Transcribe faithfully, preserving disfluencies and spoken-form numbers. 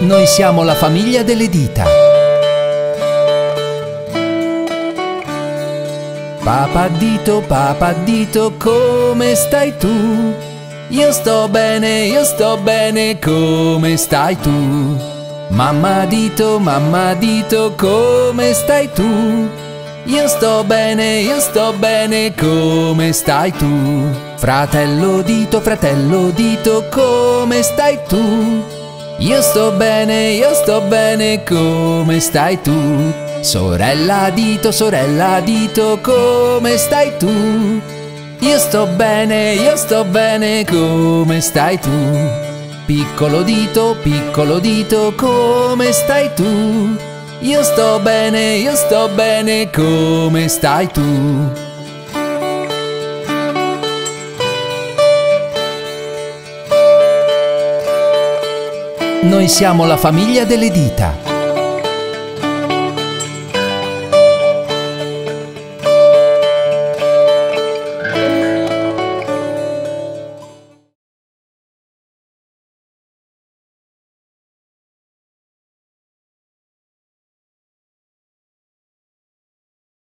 Noi siamo la famiglia delle dita. Papà dito, papà dito, come stai tu? Io sto bene, io sto bene, come stai tu? Mamma dito, mamma dito, come stai tu? Io sto bene, io sto bene, come stai tu? Fratello dito, fratello dito, come stai tu? Io sto bene, io sto bene, come stai tu? Sorella dito, sorella dito, come stai tu? Io sto bene, io sto bene, come stai tu? Piccolo dito, piccolo dito, come stai tu? Io sto bene, io sto bene, come stai tu? Noi siamo la famiglia delle dita.